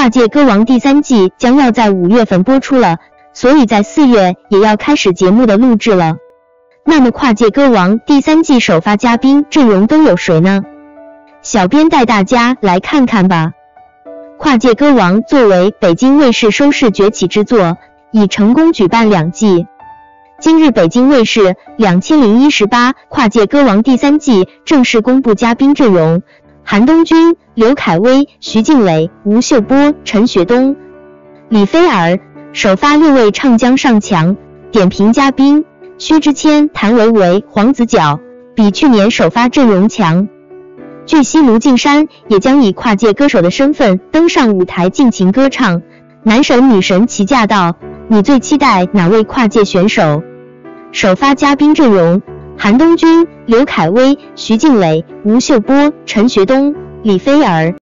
跨界歌王第3季将要在5月份播出了，所以在4月也要开始节目的录制了。那么跨界歌王第3季首发嘉宾阵容都有谁呢？小编带大家来看看吧。跨界歌王作为北京卫视收视崛起之作，已成功举办2季。今日北京卫视2018跨界歌王第3季正式公布嘉宾阵容，韩东君、刘恺威、徐静蕾、吴秀波、陈学冬、李菲儿，首发6位唱将上墙。点评嘉宾：薛之谦、谭维维、黄子佼，比去年首发阵容强。据悉卢靖姗也将以跨界歌手的身份登上舞台尽情歌唱，男神女神齐驾到，你最期待哪位跨界选手？首发嘉宾阵容：韩东君、刘恺威、徐静蕾、吴秀波、陈学冬、李菲儿。